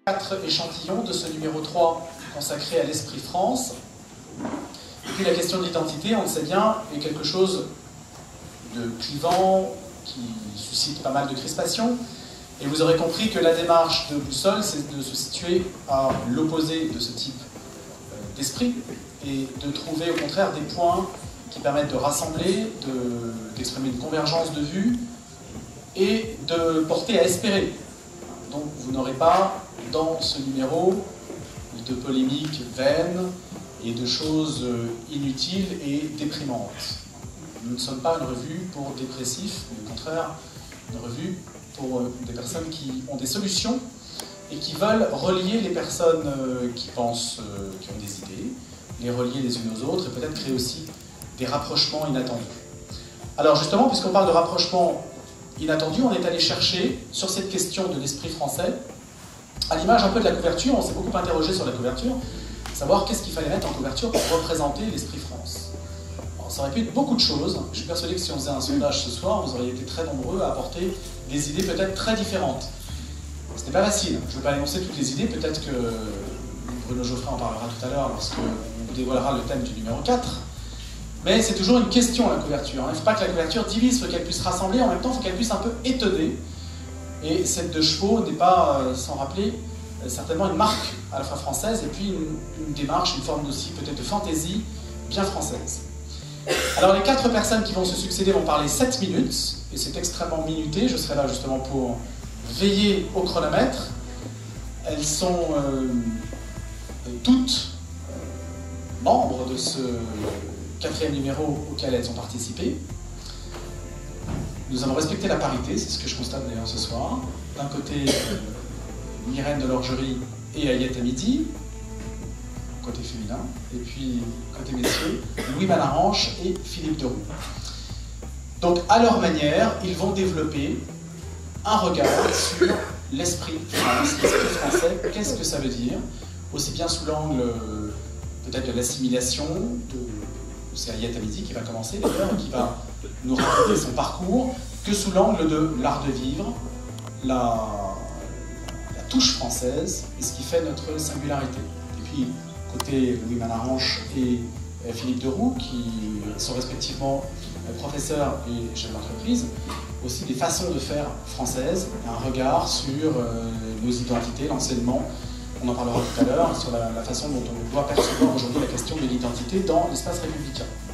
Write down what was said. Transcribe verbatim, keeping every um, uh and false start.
Quatre échantillons de ce numéro trois consacré à l'Esprit France. Et puis la question de l'identité, on le sait bien, est quelque chose de clivant, qui suscite pas mal de crispation. Et vous aurez compris que la démarche de Boussole, c'est de se situer à l'opposé de ce type d'esprit et de trouver au contraire des points qui permettent de rassembler, d'exprimer de, une convergence de vues et de porter à espérer. Donc vous n'aurez pas dans ce numéro de polémiques vaines et de choses inutiles et déprimantes. Nous ne sommes pas une revue pour dépressifs, mais au contraire une revue pour des personnes qui ont des solutions et qui veulent relier les personnes qui pensent, qui ont des idées, les relier les unes aux autres et peut-être créer aussi des rapprochements inattendus. Alors justement, puisqu'on parle de rapprochements inattendus, on est allé chercher sur cette question de l'esprit français, à l'image un peu de la couverture, on s'est beaucoup interrogé sur la couverture, savoir qu'est-ce qu'il fallait mettre en couverture pour représenter l'esprit France. Alors, ça aurait pu être beaucoup de choses. Je suis persuadé que si on faisait un sondage ce soir, vous auriez été très nombreux à apporter des idées peut-être très différentes. Ce n'est pas facile, je ne vais pas énoncer toutes les idées, peut-être que Bruno Geoffrin en parlera tout à l'heure lorsqu'on vous dévoilera le thème du numéro quatre. Mais c'est toujours une question, la couverture. Il ne faut pas que la couverture divise, il faut qu'elle puisse rassembler, en même temps il faut qu'elle puisse un peu étonner. Et cette de chevaux n'est pas, euh, sans rappeler, euh, certainement une marque à la fois française et puis une, une démarche, une forme aussi peut-être de fantaisie bien française. Alors les quatre personnes qui vont se succéder vont parler sept minutes, et c'est extrêmement minuté, je serai là justement pour veiller au chronomètre. Elles sont euh, toutes euh, membres de ce quatrième numéro auquel elles ont participé. Nous avons respecté la parité, c'est ce que je constate d'ailleurs ce soir. D'un côté, euh, Myrène de l'Orgerie et Ayette à midi, côté féminin, et puis côté messieurs, Louis Malaranche et Philippe Deroux. Donc à leur manière, ils vont développer un regard sur l'esprit France, l'esprit français, qu'est-ce que ça veut dire, aussi bien sous l'angle euh, peut-être de l'assimilation, de c'est Ayette à midi qui va commencer d'ailleurs, et qui va nous raconter son parcours, que sous l'angle de l'art de vivre, la, la touche française, et ce qui fait notre singularité. Et puis, côté Louis Malaranche et Philippe Deroux, qui sont respectivement professeurs et chefs d'entreprise, aussi des façons de faire françaises, un regard sur euh, nos identités, l'enseignement, on en parlera tout à l'heure, sur la, la façon dont on doit percevoir aujourd'hui la question de l'identité dans l'espace républicain.